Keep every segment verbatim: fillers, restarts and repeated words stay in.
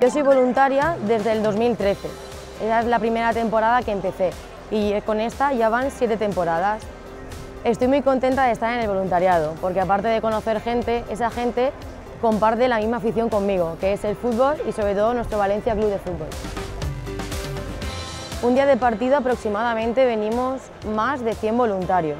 Yo soy voluntaria desde el dos mil trece, esa es la primera temporada que empecé y con esta ya van siete temporadas. Estoy muy contenta de estar en el voluntariado porque aparte de conocer gente, esa gente comparte la misma afición conmigo, que es el fútbol y sobre todo nuestro Valencia Club de Fútbol. Un día de partido aproximadamente venimos más de cien voluntarios.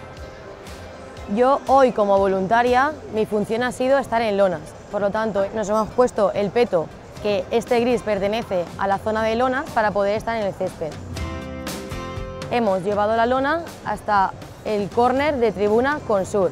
Yo hoy como voluntaria mi función ha sido estar en lonas, por lo tanto nos hemos puesto el peto, que este gris pertenece a la zona de lonas para poder estar en el césped. Hemos llevado la lona hasta el córner de tribuna con sur.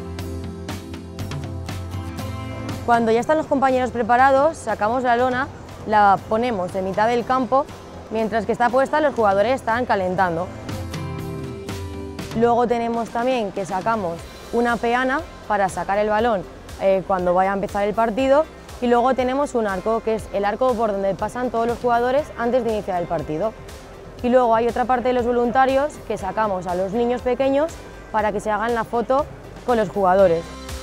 Cuando ya están los compañeros preparados, sacamos la lona, la ponemos en mitad del campo, mientras que está puesta los jugadores están calentando. Luego tenemos también que sacamos una peana para sacar el balón eh, cuando vaya a empezar el partido y luego tenemos un arco, que es el arco por donde pasan todos los jugadores antes de iniciar el partido. Y luego hay otra parte de los voluntarios que sacamos a los niños pequeños para que se hagan la foto con los jugadores.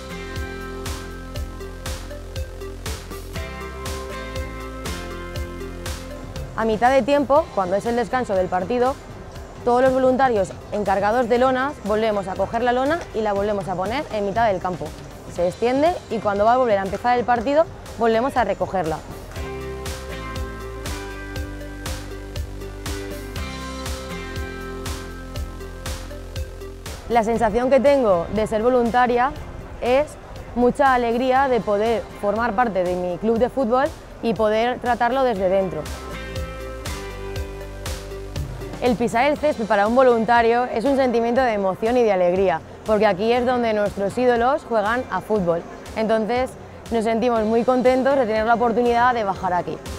A mitad de tiempo, cuando es el descanso del partido, todos los voluntarios encargados de lonas volvemos a coger la lona y la volvemos a poner en mitad del campo. Se extiende y cuando va a volver a empezar el partido, volvemos a recogerla. La sensación que tengo de ser voluntaria es mucha alegría de poder formar parte de mi club de fútbol y poder tratarlo desde dentro. El pisar el césped para un voluntario es un sentimiento de emoción y de alegría, porque aquí es donde nuestros ídolos juegan a fútbol. Entonces nos sentimos muy contentos de tener la oportunidad de bajar aquí.